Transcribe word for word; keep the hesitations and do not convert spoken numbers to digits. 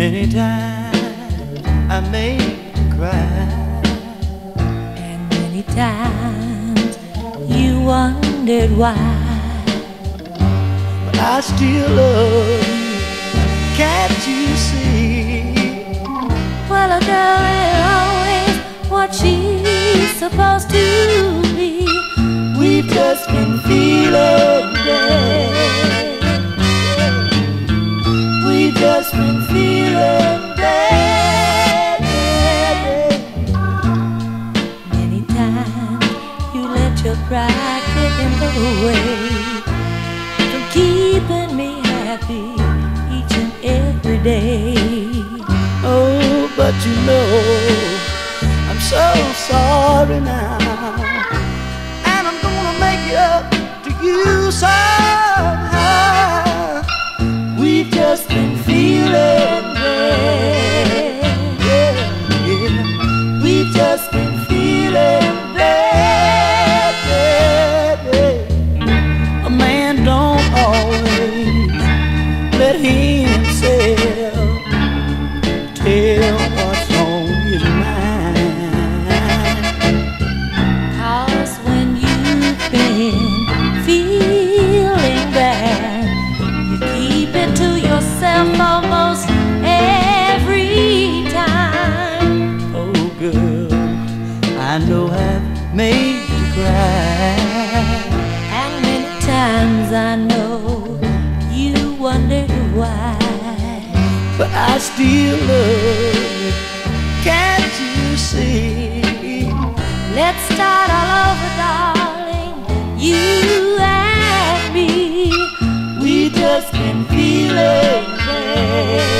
Many times I made you cry, and many times you wondered why. But I still love you, can't you see? Well, a girl is always what she's supposed to be. We've just been feeling bad. We've just been feeling bad, bad. Many times you let your pride get in the way from keeping me happy each and every day. Oh, but you know I'm so sorry now, and I'm gonna make it up to you somehow. We've just been feeling bad, yeah, yeah. We've just been feeling bad, bad, yeah. A man don't always let himself tell what's on his mind. 'Cause when you've been feeling bad, you keep it to yourself almost every time. Oh girl, I know I've made you cry, And many times I know you wondered why. but I still love you, can't you see? Let's start all over, darling, you and me. We just been feeling bad.